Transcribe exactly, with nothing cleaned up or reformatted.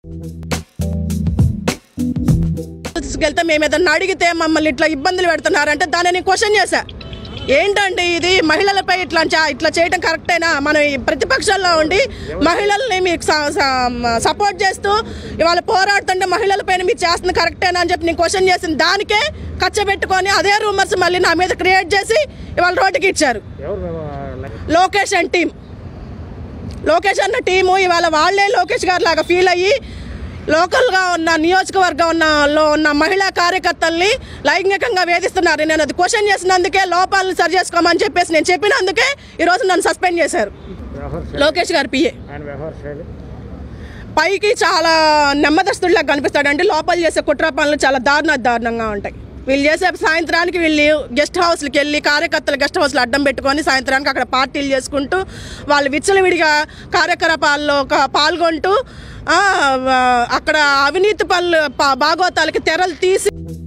తీసుకెళ్తే మేము ఏదన్నా అడిగితే మమ్మల్ని ఇట్లా ఇబ్బందులు పెడుతున్నారంటే దాన్ని నేను క్వశ్చన్ చేశా. ఏంటండి ఇది, మహిళలపై ఇట్లా ఇట్లా చేయడం కరెక్టేనా? మనం ప్రతిపక్షాల్లో ఉండి మహిళల్ని మీకు సపోర్ట్ చేస్తూ ఇవాళ పోరాడుతుంటే మహిళలపైన మీరు చేస్తుంది కరెక్టేనా అని చెప్పి నేను క్వశ్చన్ చేసిన దానికే కచ్చబెట్టుకొని అదే రూమర్స్ మళ్ళీ నా మీద క్రియేట్ చేసి ఇవాళ రోడ్డుకి ఇచ్చారు. లోకేష్ అండ్ టీం, లోకేష్ అన్న టీము ఇవాళ వాళ్ళే లోకేష్ గారు లాగా ఫీల్ అయ్యి లోకల్గా ఉన్న నియోజకవర్గంలో ఉన్న మహిళా కార్యకర్తల్ని లైంగికంగా వేధిస్తున్నారు. నేను అది క్వశ్చన్ చేసినందుకే లోపాలను సరి చేసుకోమని చెప్పేసి నేను చెప్పినందుకే ఈరోజు నన్ను సస్పెండ్ చేశారు. లోకేష్ గారు పిఏ పైకి చాలా నెమ్మదస్తుడిలా కనిపిస్తాడండి, లోపల చేసే కుట్ర పనులు చాలా దారుణ దారుణంగా ఉంటాయి. వీళ్ళు చేసే సాయంత్రానికి వీళ్ళు గెస్ట్ హౌస్లకి వెళ్ళి కార్యకర్తలు గెస్ట్ హౌస్లు అడ్డం పెట్టుకొని సాయంత్రానికి అక్కడ పార్టీలు చేసుకుంటూ వాళ్ళు విచ్చలవిడిగా కార్యకలాపాల్లో పాల్గొంటూ అక్కడ అవినీతి పనులు భాగోతాలకి తెరలు తీసి